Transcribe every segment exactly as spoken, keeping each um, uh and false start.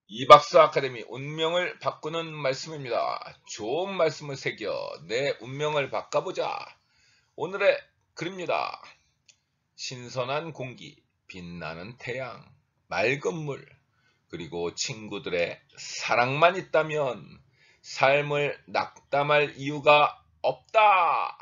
이박사 아카데미 운명을 바꾸는 말씀입니다. 좋은 말씀을 새겨 내 운명을 바꿔보자. 오늘의 글입니다. 신선한 공기, 빛나는 태양, 맑은 물, 그리고 친구들의 사랑만 있다면 삶을 낙담할 이유가 없다.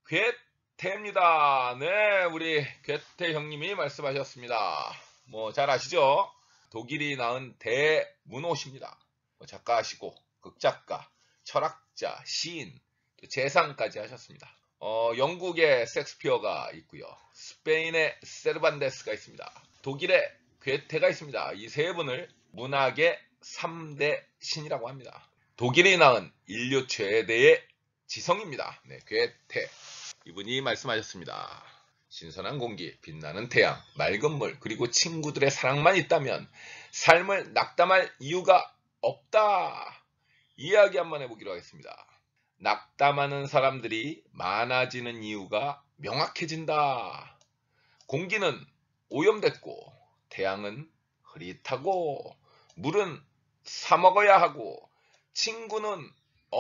괴테입니다. 네, 우리 괴테 형님이 말씀하셨습니다. 뭐 잘 아시죠? 독일이 낳은 대문호십니다. 작가시고 극작가, 철학자, 시인, 재상까지 하셨습니다. 어, 영국의 섹스피어가 있고요. 스페인의 세르반데스가 있습니다. 독일의 괴테가 있습니다. 이 세 분을 문학의 삼 대 신이라고 합니다. 독일이 낳은 인류 최대의 지성입니다. 네, 괴테. 이분이 말씀하셨습니다. 신선한 공기, 빛나는 태양, 맑은 물, 그리고 친구들의 사랑만 있다면 삶을 낙담할 이유가 없다. 이야기 한번 해보기로 하겠습니다. 낙담하는 사람들이 많아지는 이유가 명확해진다. 공기는 오염됐고, 태양은 흐릿하고, 물은 사 먹어야 하고, 친구는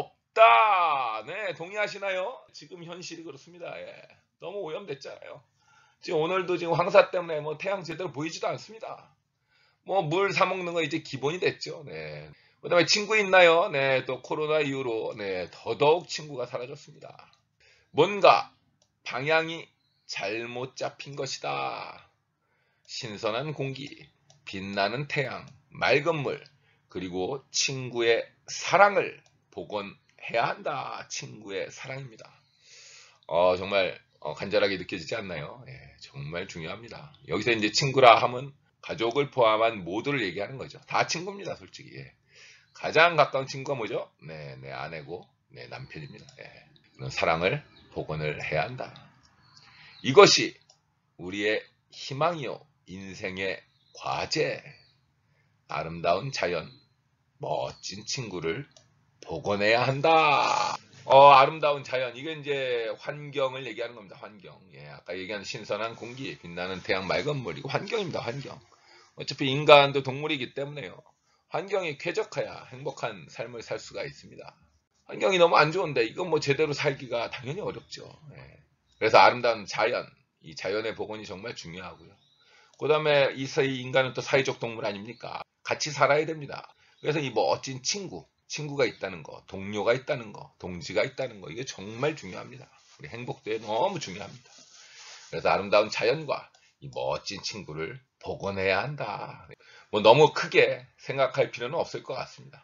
없다. 네, 동의하시나요? 지금 현실이 그렇습니다. 예. 너무 오염됐잖아요. 지금 오늘도 지금 황사 때문에 뭐 태양 제대로 보이지도 않습니다. 뭐 물 사 먹는 거 이제 기본이 됐죠. 네. 그 다음에 친구 있나요? 네, 또 코로나 이후로 네, 더더욱 친구가 사라졌습니다. 뭔가 방향이 잘못 잡힌 것이다. 신선한 공기, 빛나는 태양, 맑은 물, 그리고 친구의 사랑을 복원해야 한다. 친구의 사랑입니다. 어, 정말 어, 간절하게 느껴지지 않나요? 예, 정말 중요합니다. 여기서 이제 친구라 하면 가족을 포함한 모두를 얘기하는 거죠. 다 친구입니다, 솔직히. 예. 가장 가까운 친구가 뭐죠? 네, 내 아내고, 내 남편입니다. 예. 그런 사랑을 복원을 해야 한다. 이것이 우리의 희망이요, 인생의 과제. 아름다운 자연, 멋진 친구를 복원해야 한다. 어, 아름다운 자연. 이게 이제 환경을 얘기하는 겁니다. 환경. 예, 아까 얘기한 신선한 공기, 빛나는 태양, 맑은 물. 이거 환경입니다. 환경. 어차피 인간도 동물이기 때문에요. 환경이 쾌적해야 행복한 삶을 살 수가 있습니다. 환경이 너무 안 좋은데 이건 뭐 제대로 살기가 당연히 어렵죠. 예. 그래서 아름다운 자연, 이 자연의 복원이 정말 중요하고요. 그 다음에 이 인간은 또 사회적 동물 아닙니까? 같이 살아야 됩니다. 그래서 이 멋진 친구, 친구가 있다는 거, 동료가 있다는 거, 동지가 있다는 거, 이게 정말 중요합니다. 우리 행복도에 너무 중요합니다. 그래서 아름다운 자연과 이 멋진 친구를 복원해야 한다. 뭐 너무 크게 생각할 필요는 없을 것 같습니다.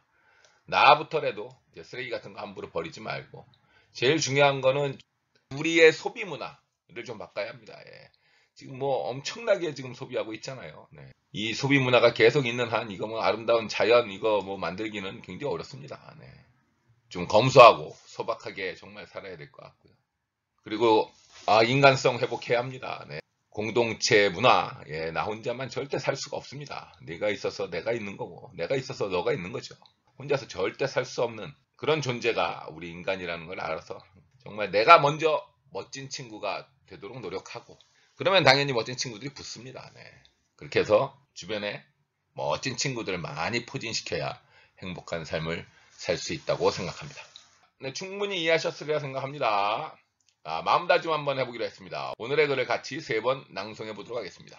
나부터라도 쓰레기 같은 거 함부로 버리지 말고, 제일 중요한 거는 우리의 소비 문화를 좀 바꿔야 합니다. 예. 지금 뭐 엄청나게 지금 소비하고 있잖아요. 네. 이 소비 문화가 계속 있는 한 이거 뭐 아름다운 자연 이거 뭐 만들기는 굉장히 어렵습니다. 네. 좀 검소하고 소박하게 정말 살아야 될 것 같고요. 그리고 아, 인간성 회복해야 합니다. 네. 공동체 문화, 예, 나 혼자만 절대 살 수가 없습니다. 내가 있어서 내가 있는 거고, 내가 있어서 너가 있는 거죠. 혼자서 절대 살 수 없는 그런 존재가 우리 인간이라는 걸 알아서 정말 내가 먼저 멋진 친구가 되도록 노력하고, 그러면 당연히 멋진 친구들이 붙습니다. 네. 그렇게 해서 주변에 멋진 친구들을 많이 포진시켜야 행복한 삶을 살 수 있다고 생각합니다. 네, 충분히 이해하셨으리라 생각합니다. 아, 마음다짐 한번 해보기로 했습니다. 오늘의 글을 같이 세 번 낭송해 보도록 하겠습니다.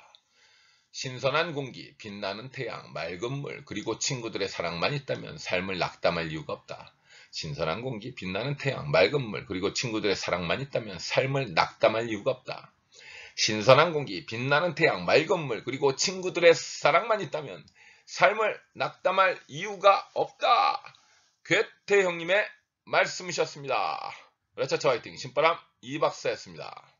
신선한 공기, 빛나는 태양, 맑은 물, 그리고 친구들의 사랑만 있다면 삶을 낙담할 이유가 없다. 신선한 공기, 빛나는 태양, 맑은 물, 그리고 친구들의 사랑만 있다면 삶을 낙담할 이유가 없다. 신선한 공기, 빛나는 태양, 맑은 물, 그리고 친구들의 사랑만 있다면 삶을 낙담할 이유가 없다. 괴테 형님의 말씀이셨습니다. 라차차 화이팅, 신바람 이박사였습니다.